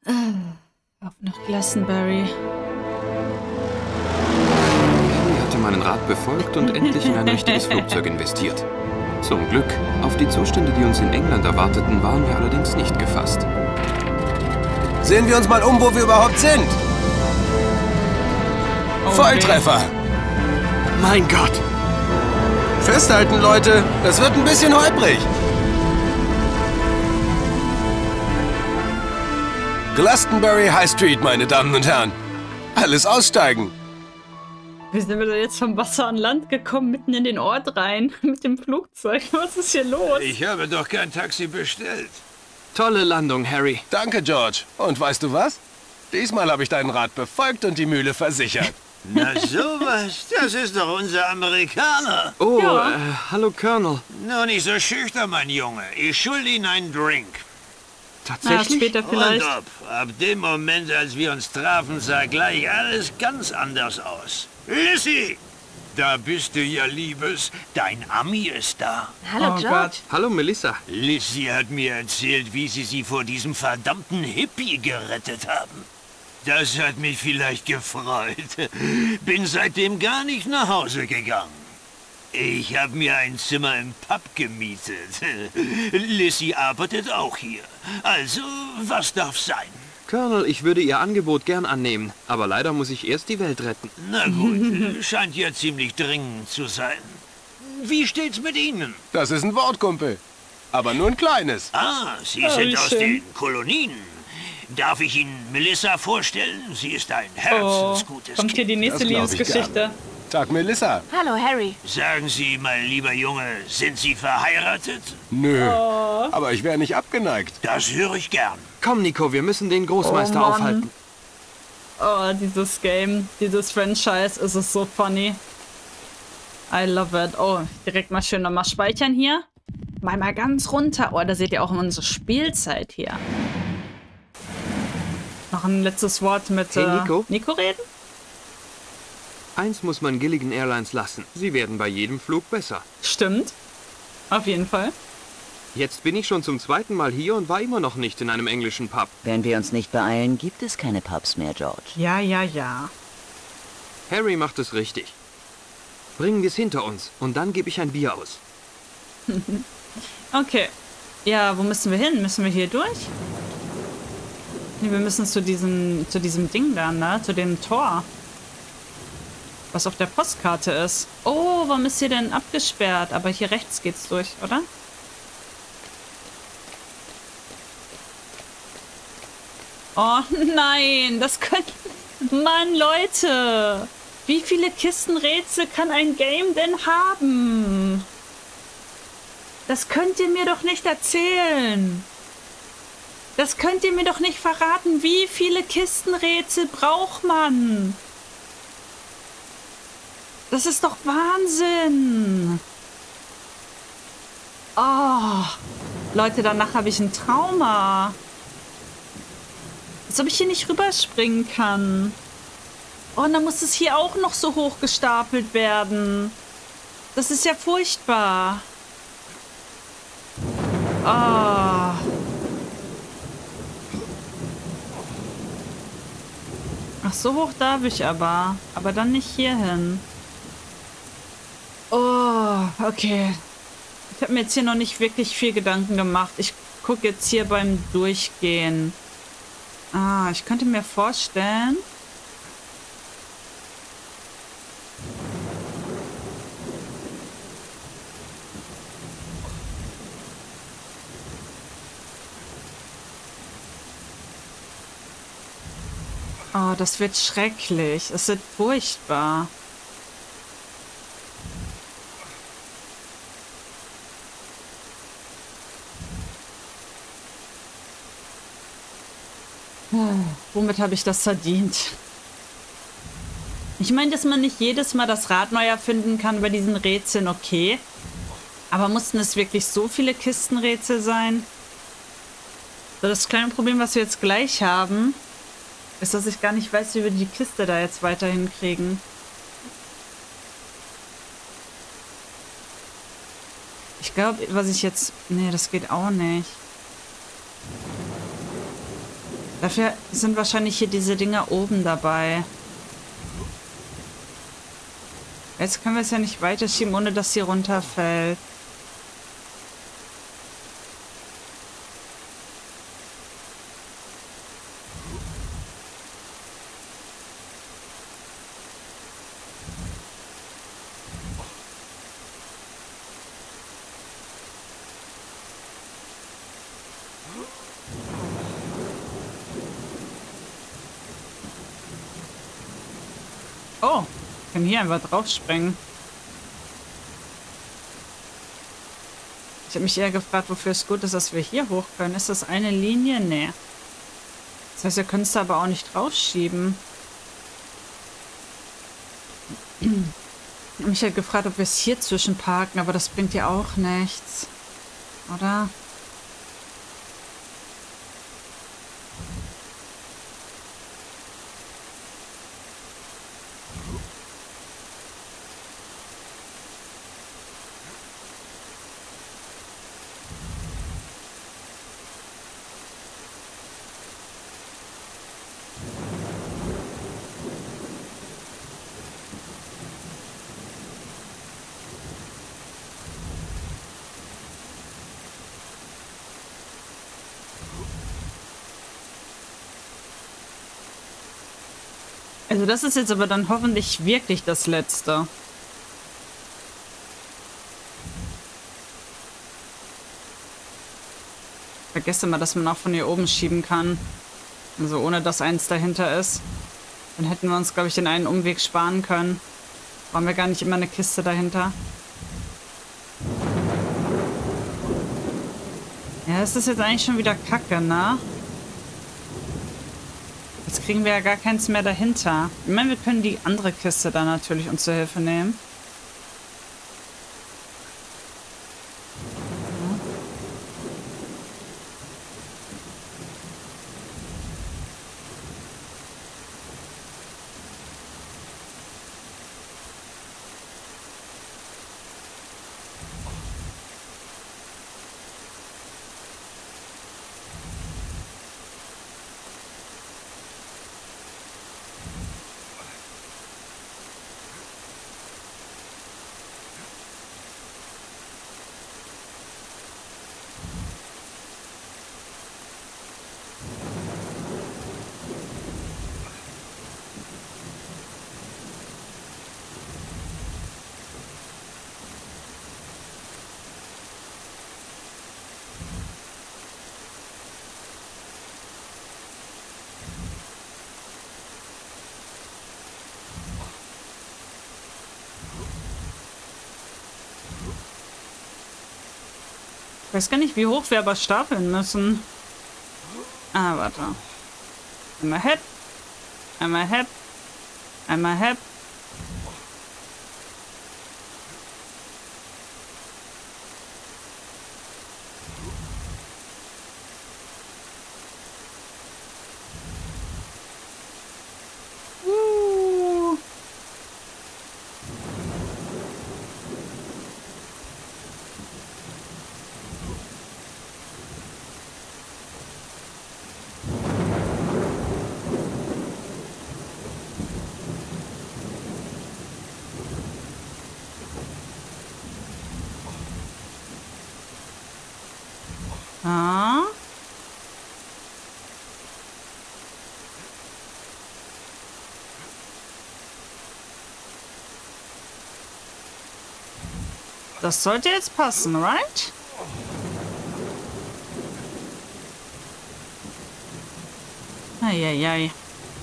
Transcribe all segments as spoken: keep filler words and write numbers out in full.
Auf nach Glastonbury. Harry hatte meinen Rat befolgt und endlich in ein richtiges Flugzeug investiert. Zum Glück, auf die Zustände, die uns in England erwarteten, waren wir allerdings nicht gefasst. Sehen wir uns mal um, wo wir überhaupt sind. Okay. Volltreffer. Mein Gott! Festhalten, Leute. Das wird ein bisschen holprig. Glastonbury High Street, meine Damen und Herren. Alles aussteigen. Wie sind wir da jetzt vom Wasser an Land gekommen, mitten in den Ort rein, mit dem Flugzeug? Was ist hier los? Ich habe doch kein Taxi bestellt. Tolle Landung, Harry. Danke, George. Und weißt du was? Diesmal habe ich deinen Rat befolgt und die Mühle versichert. Na sowas, das ist doch unser Amerikaner. Oh, Ja. äh, hallo, Colonel. Nur nicht so schüchtern, mein Junge. Ich schulde Ihnen einen Drink. Na, Tatsächlich? später vielleicht. Und ob, ab dem Moment, als wir uns trafen, sah gleich alles ganz anders aus. Lissy! Da bist du ja, Liebes. Dein Ami ist da. Hallo, Oh George. Gott. Hallo, Melissa. Lissy hat mir erzählt, wie sie sie vor diesem verdammten Hippie gerettet haben. Das hat mich vielleicht gefreut. Bin seitdem gar nicht nach Hause gegangen. Ich habe mir ein Zimmer im Pub gemietet. Lissy arbeitet auch hier. Also, was darf sein? Colonel, ich würde Ihr Angebot gern annehmen, aber leider muss ich erst die Welt retten. Na gut, scheint ja ziemlich dringend zu sein. Wie steht's mit Ihnen? Das ist ein Wort, Kumpel. Aber nur ein kleines. Ah, Sie Oh, sind wie aus schön. den Kolonien. Darf ich Ihnen Melissa vorstellen? Sie ist ein Oh, herzensgutes kommt hier Kind. die nächste Das glaub ich Liebesgeschichte. gern. Tag, Melissa. Hallo, Harry. Sagen Sie, mein lieber Junge, sind Sie verheiratet? Nö. Oh. Aber ich wäre nicht abgeneigt. Das höre ich gern. Komm, Nico, wir müssen den Großmeister Oh, Mann. aufhalten. Oh, dieses Game, dieses Franchise, es ist so funny. I love it. Oh, direkt mal schön nochmal speichern hier. Mal mal ganz runter. Oh, da seht ihr auch unsere Spielzeit hier. Noch ein letztes Wort mit Hey, äh, Nico? Nico reden? Eins muss man Gilligan Airlines lassen. Sie werden bei jedem Flug besser. Stimmt. Auf jeden Fall. Jetzt bin ich schon zum zweiten Mal hier und war immer noch nicht in einem englischen Pub. Wenn wir uns nicht beeilen, gibt es keine Pubs mehr, George. Ja, ja, ja. Harry macht es richtig. Bringen wir es hinter uns und dann gebe ich ein Bier aus. Okay. Ja, wo müssen wir hin? Müssen wir hier durch? Nee, wir müssen zu diesem, zu diesem Ding da, ne? Zu dem Tor. Was auf der Postkarte ist. Oh, warum ist hier denn abgesperrt? Aber hier rechts geht's durch, oder? Oh nein, das könnte... Mann, Leute! Wie viele Kistenrätsel kann ein Game denn haben? Das könnt ihr mir doch nicht erzählen. Das könnt ihr mir doch nicht verraten. Wie viele Kistenrätsel braucht man? Das ist doch Wahnsinn. Oh, Leute, danach habe ich ein Trauma. Als ob ich hier nicht rüberspringen kann. Oh, und dann muss es hier auch noch so hoch gestapelt werden. Das ist ja furchtbar. Ah. Ach, so hoch darf ich aber. Aber dann nicht hier hin. Oh, okay. Ich habe mir jetzt hier noch nicht wirklich viel Gedanken gemacht. Ich gucke jetzt hier beim Durchgehen. Ah, ich könnte mir vorstellen... Oh, das wird schrecklich. Es wird furchtbar. Hm, womit habe ich das verdient? Ich meine, dass man nicht jedes Mal das Rad neu erfinden kann bei diesen Rätseln, okay. Aber mussten es wirklich so viele Kistenrätsel sein? So, das kleine Problem, was wir jetzt gleich haben, ist, dass ich gar nicht weiß, wie wir die Kiste da jetzt weiterhin kriegen. Ich glaube, was ich jetzt... Nee, das geht auch nicht. Dafür sind wahrscheinlich hier diese Dinger oben dabei. Jetzt können wir es ja nicht weiterschieben, ohne dass sie runterfällt. Oh, ich kann hier einfach drauf springen. Ich habe mich eher gefragt, wofür es gut ist, dass wir hier hoch können. Ist das eine Linie? Nee. Das heißt, wir können es da aber auch nicht rausschieben. Ich habe mich halt gefragt, ob wir es hier zwischen parken, aber das bringt ja auch nichts. Oder? Also das ist jetzt aber dann hoffentlich wirklich das Letzte. Vergesse mal, dass man auch von hier oben schieben kann. Also ohne, dass eins dahinter ist. Dann hätten wir uns, glaube ich, den einen Umweg sparen können. Brauchen wir gar nicht immer eine Kiste dahinter. Ja, das ist jetzt eigentlich schon wieder Kacke, ne? Jetzt kriegen wir ja gar keins mehr dahinter. Ich meine, wir können die andere Kiste da natürlich uns zur Hilfe nehmen. Ich weiß gar nicht, wie hoch wir aber stapeln müssen. Ah, warte. Einmal Head. Einmal Head. Einmal Head. Uh. Ah. Das sollte jetzt passen, right? Eieiei.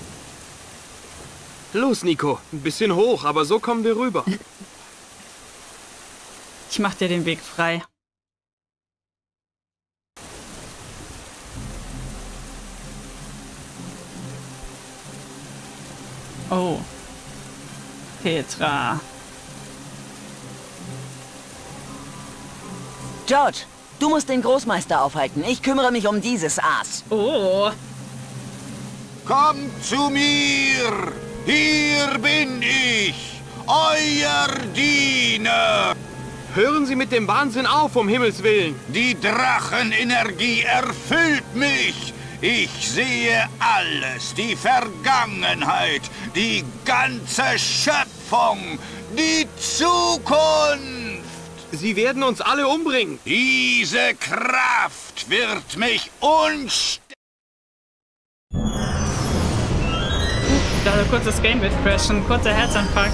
Los, Nico. Ein bisschen hoch, aber so kommen wir rüber. Ich mach dir den Weg frei. Oh. Petra. George, du musst den Großmeister aufhalten. Ich kümmere mich um dieses Aas. Oh. Kommt zu mir! Hier bin ich, euer Diener! Hören Sie mit dem Wahnsinn auf, um Himmels Willen. Die Drachenenergie erfüllt mich! Ich sehe alles, die Vergangenheit, die ganze Schöpfung, die Zukunft. Sie werden uns alle umbringen. Diese Kraft wird mich unsterblich. Da kurz das Game wird crashen, kurzer Herzinfarkt.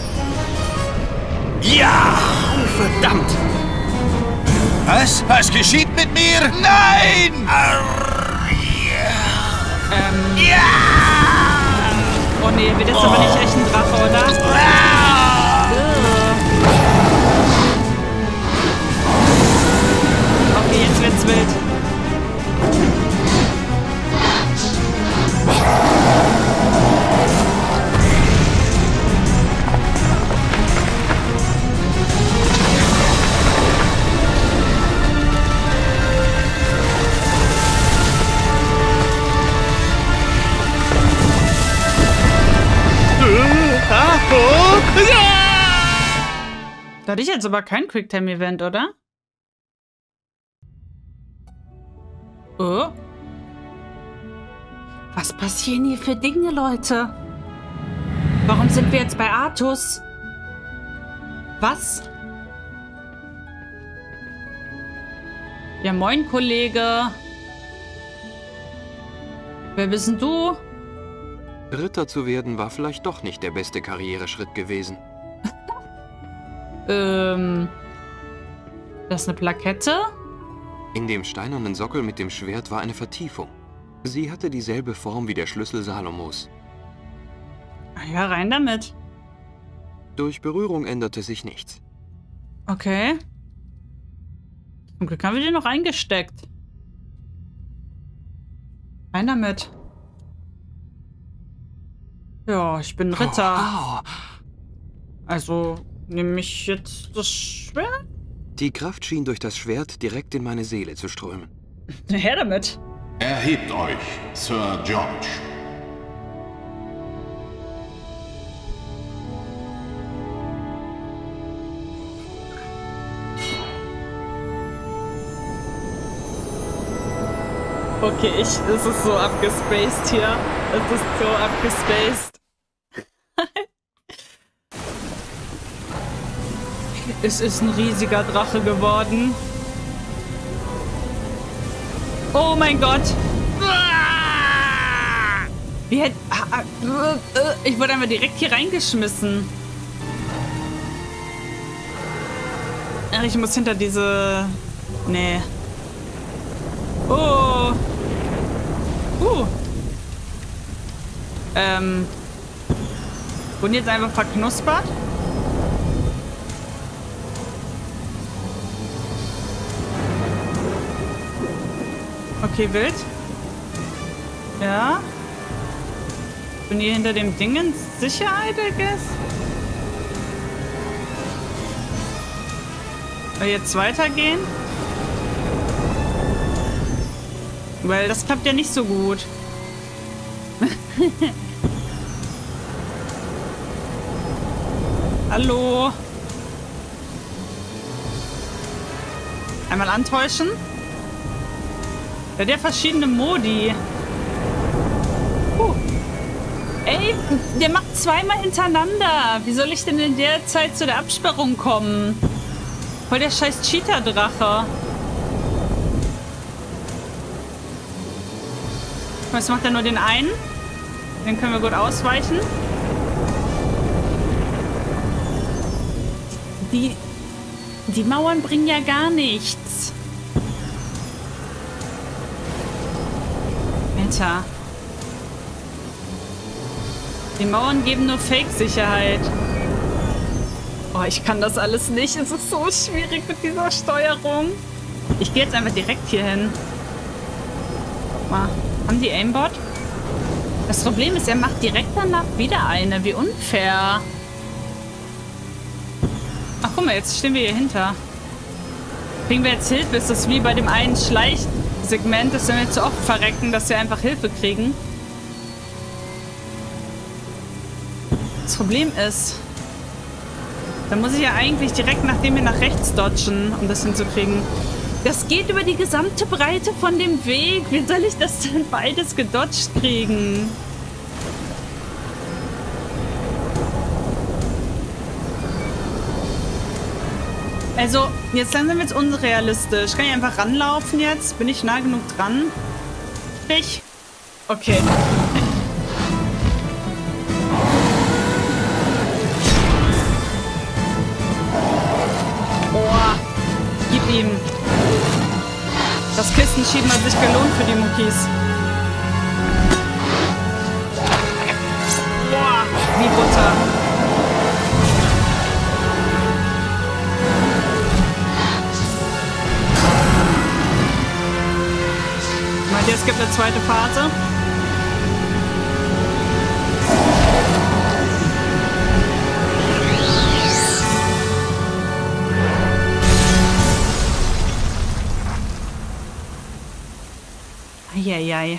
Ja! Oh, verdammt! Was? Was geschieht mit mir? Nein! Ähm. Ja! Oh nee, wird jetzt aber nicht echt ein Drache, oder? Okay, jetzt wird's wild. Da hatte ich jetzt aber kein Quicktime-Event, oder? Oh. Was passieren hier für Dinge, Leute? Warum sind wir jetzt bei Artus? Was? Ja, moin, Kollege. Wer bist denn du? Ritter zu werden war vielleicht doch nicht der beste Karriereschritt gewesen. Ähm. Das ist eine Plakette? In dem steinernen Sockel mit dem Schwert war eine Vertiefung. Sie hatte dieselbe Form wie der Schlüssel Salomos. Ja, rein damit. Durch Berührung änderte sich nichts. Okay. Zum Glück haben wir den noch eingesteckt. Rein damit. Ja, ich bin Ritter. Oh, Also nehme ich jetzt das Schwert? die Kraft schien durch das Schwert direkt in meine Seele zu strömen. Her damit. Erhebt euch, Sir George. Okay, ich, es ist so abgespaced hier. Es ist so abgespaced. Es ist ein riesiger Drache geworden. Oh mein Gott. Wie hätte... Ich wurde einfach direkt hier reingeschmissen. Ach, ich muss hinter diese... Nee. Oh. Uh. Ähm. Wurden jetzt einfach verknuspert? Okay, wild. Ja. Bin hier hinter dem Ding in Sicherheit, I guess? Soll jetzt weitergehen? Weil das klappt ja nicht so gut. Hallo? Einmal antäuschen? Der hat ja verschiedene Modi. Puh. Ey, der macht zweimal hintereinander. Wie soll ich denn in der Zeit zu der Absperrung kommen? Voll der scheiß Cheater-Drache. Was macht er nur den einen? Den können wir gut ausweichen. Die, die Mauern bringen ja gar nichts. Alter. Die Mauern geben nur Fake-Sicherheit. Oh, ich kann das alles nicht. Es ist so schwierig mit dieser Steuerung. Ich gehe jetzt einfach direkt hier hin. Guck mal. Haben die Aimbot? Das Problem ist, er macht direkt danach wieder eine. Wie unfair. Ach, guck mal, jetzt stehen wir hier hinter. Kriegen wir jetzt Hilfe? Ist das wie bei dem einen Schleichsegment, dass wenn wir zu oft verrecken, dass wir einfach Hilfe kriegen? Das Problem ist, da muss ich ja eigentlich direkt nachdem wir nach rechts dodgen, um das hinzukriegen. Das geht über die gesamte Breite von dem Weg. Wie soll ich das denn beides gedodged kriegen? Also, jetzt langsam wird's unrealistisch. Kann ich einfach ranlaufen jetzt? Bin ich nah genug dran? Ich? Okay. Boah. Gib ihm. Das Kistenschieben hat sich gelohnt für die Muckis. Boah. Wie Butter. Meint ihr, es gibt eine zweite Phase? Eieiei.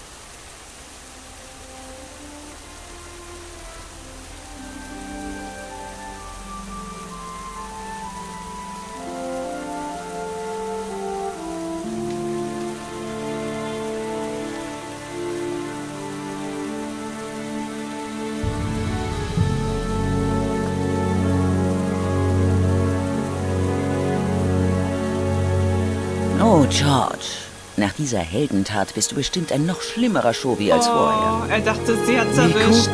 Oh, George. Nach dieser Heldentat bist du bestimmt ein noch schlimmerer Schobi als Oh, vorher. er dachte, sie hat's Nico? erwischt.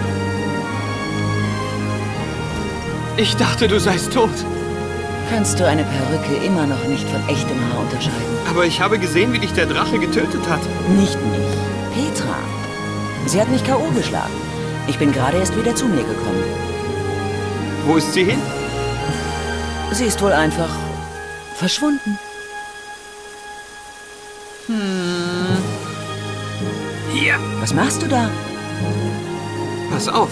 Ich dachte, du seist tot. Kannst du eine Perücke immer noch nicht von echtem Haar unterscheiden? Aber ich habe gesehen, wie dich der Drache getötet hat. Nicht mich. Petra. Sie hat mich K O geschlagen. Ich bin gerade erst wieder zu mir gekommen. Wo ist sie hin? Sie ist wohl einfach verschwunden. Hier. Was machst du da? Pass auf.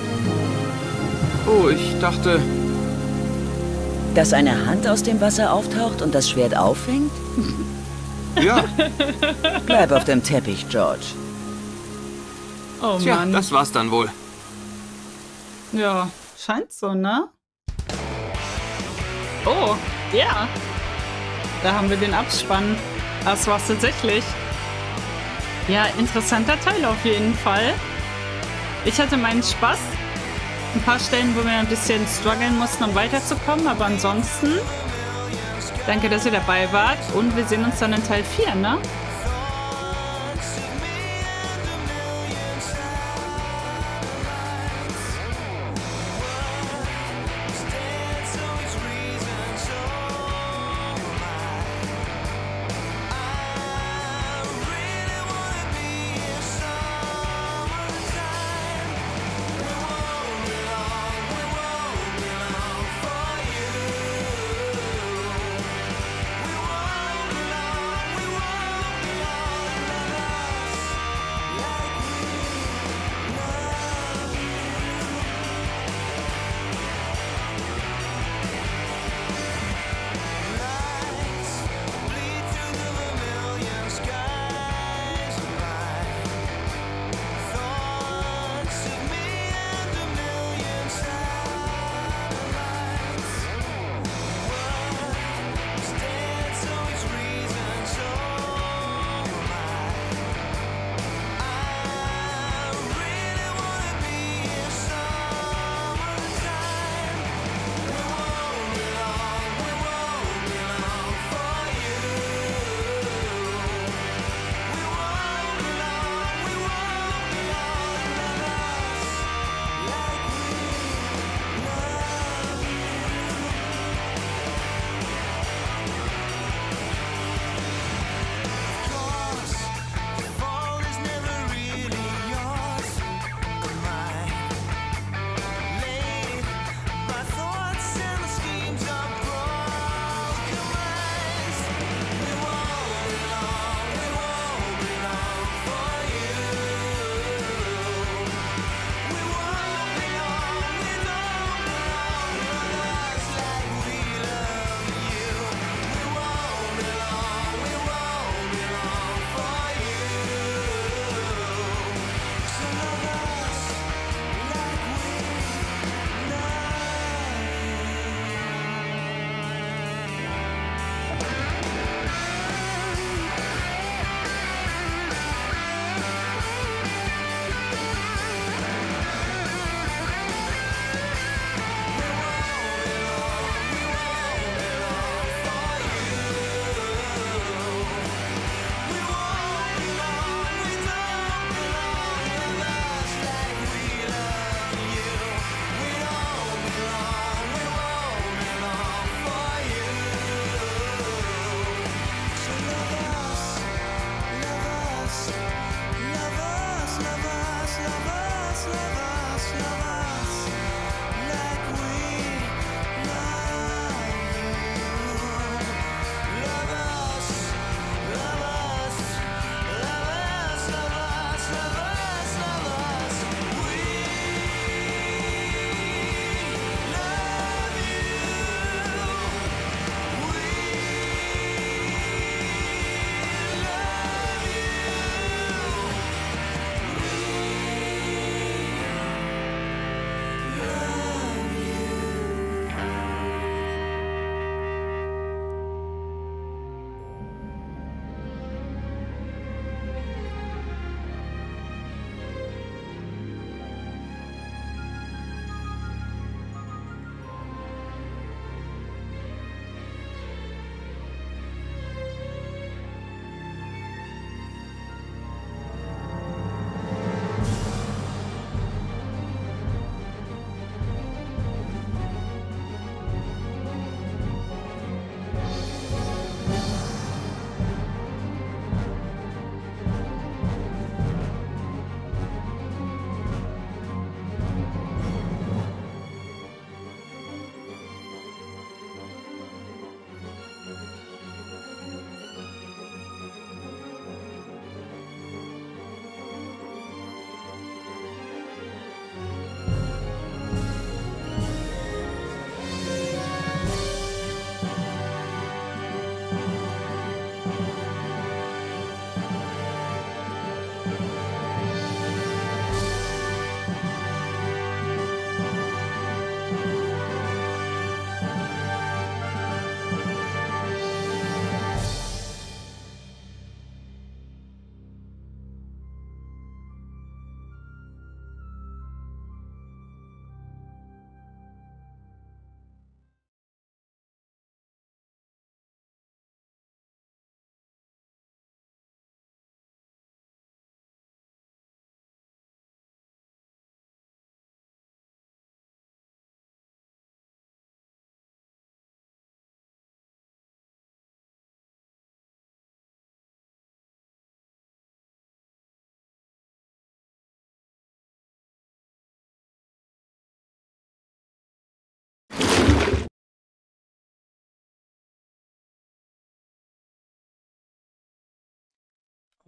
Oh, ich dachte... Dass eine Hand aus dem Wasser auftaucht und das Schwert auffängt? Ja, Bleib auf dem Teppich, George. Oh tja, Mann. das war's dann wohl. Ja, scheint so, ne? Oh, ja. Da haben wir den Abspann. Das war's tatsächlich. Ja, interessanter Teil auf jeden Fall. Ich hatte meinen Spaß. Ein paar Stellen, wo wir ein bisschen strugglen mussten, um weiterzukommen. Aber ansonsten, danke, dass ihr dabei wart. Und wir sehen uns dann in Teil vier, ne?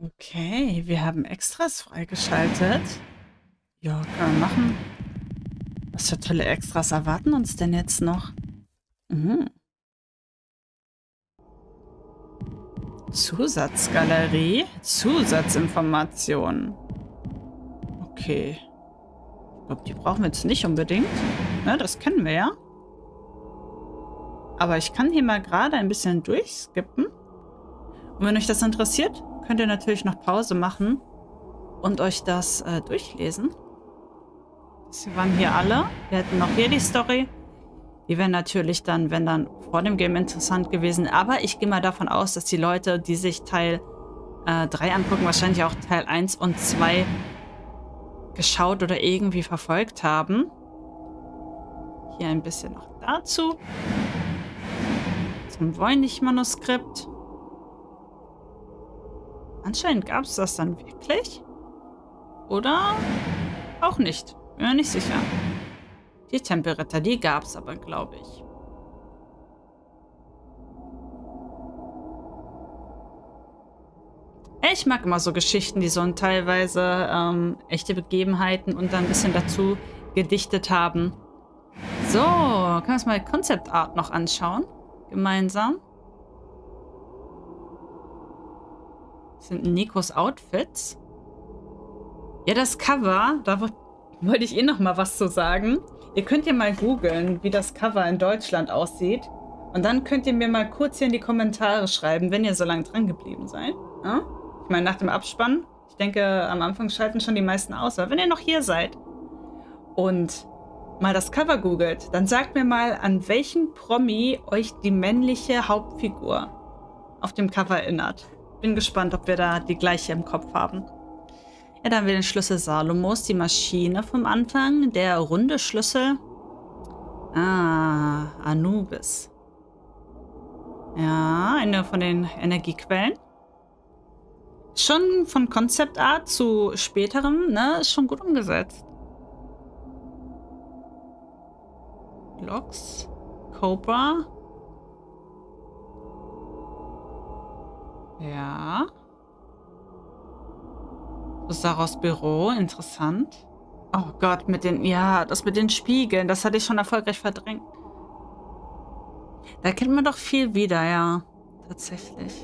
Okay, wir haben Extras freigeschaltet. Ja, können wir machen. Was für tolle Extras erwarten uns denn jetzt noch? Mhm. Zusatzgalerie, Zusatzinformationen. Okay. Ich glaube, die brauchen wir jetzt nicht unbedingt. Ne, das kennen wir ja. Aber ich kann hier mal gerade ein bisschen durchskippen. Und wenn euch das interessiert, könnt ihr natürlich noch Pause machen und euch das äh, durchlesen. Das waren hier alle. Wir hätten noch hier die Story. Die wäre natürlich dann, wenn dann vor dem Game interessant gewesen. Aber ich gehe mal davon aus, dass die Leute, die sich Teil äh, drei angucken, wahrscheinlich auch Teil eins und zwei geschaut oder irgendwie verfolgt haben. Hier ein bisschen noch dazu. Zum Voynich-Manuskript. Anscheinend gab es das dann wirklich. Oder auch nicht. Bin mir nicht sicher. Die Tempelritter, die gab es aber, glaube ich. Ich mag immer so Geschichten, die so teilweise ähm, echte Begebenheiten und dann ein bisschen dazu gedichtet haben. So, können wir uns mal Concept Art noch anschauen. Gemeinsam. Das sind Nikos Outfits. Ja, das Cover, da wollte ich eh noch mal was zu sagen. Ihr könnt ja mal googeln, wie das Cover in Deutschland aussieht. Und dann könnt ihr mir mal kurz hier in die Kommentare schreiben, wenn ihr so lange dran geblieben seid. Ja? Ich meine, nach dem Abspann, ich denke, am Anfang schalten schon die meisten aus. Aber wenn ihr noch hier seid und mal das Cover googelt, dann sagt mir mal, an welchen Promi euch die männliche Hauptfigur auf dem Cover erinnert. Bin gespannt, ob wir da die gleiche im Kopf haben. Ja, dann haben wir den Schlüssel Salomos, die Maschine vom Anfang, der runde Schlüssel. Ah, Anubis. Ja, eine von den Energiequellen. Schon von Concept Art zu späterem, ne, ist schon gut umgesetzt. Loks, Cobra. Ja. Saros Büro, interessant. Oh Gott, mit den, ja, das mit den Spiegeln, das hatte ich schon erfolgreich verdrängt. Da kennt man doch viel wieder, ja, tatsächlich.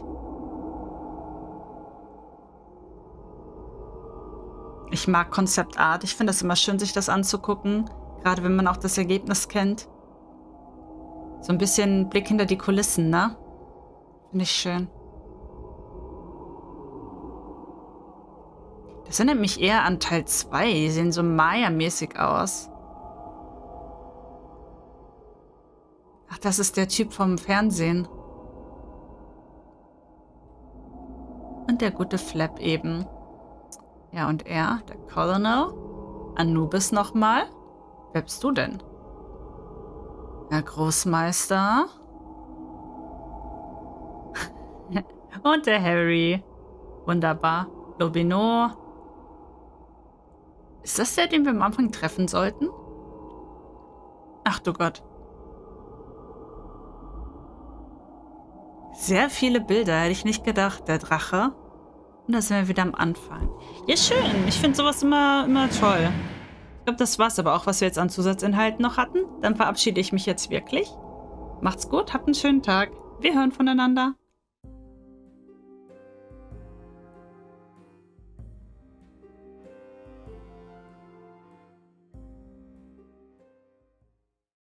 Ich mag Concept Art, ich finde es immer schön, sich das anzugucken, gerade wenn man auch das Ergebnis kennt. So ein bisschen Blick hinter die Kulissen, ne? Finde ich schön. Das erinnert mich eher an Teil zwei. Die sehen so Maya-mäßig aus. Ach, das ist der Typ vom Fernsehen. Und der gute Flap eben. Ja, und er, der Colonel. Anubis nochmal. Wer bist du denn? Herr Großmeister. Und der Harry. Wunderbar. Lobino. Ist das der, den wir am Anfang treffen sollten? Ach du Gott. Sehr viele Bilder, hätte ich nicht gedacht. Der Drache. Und da sind wir wieder am Anfang. Ja, schön. Ich finde sowas immer, immer toll. Ich glaube, das war's aber auch, was wir jetzt an Zusatzinhalten noch hatten. Dann verabschiede ich mich jetzt wirklich. Macht's gut, habt einen schönen Tag. Wir hören voneinander.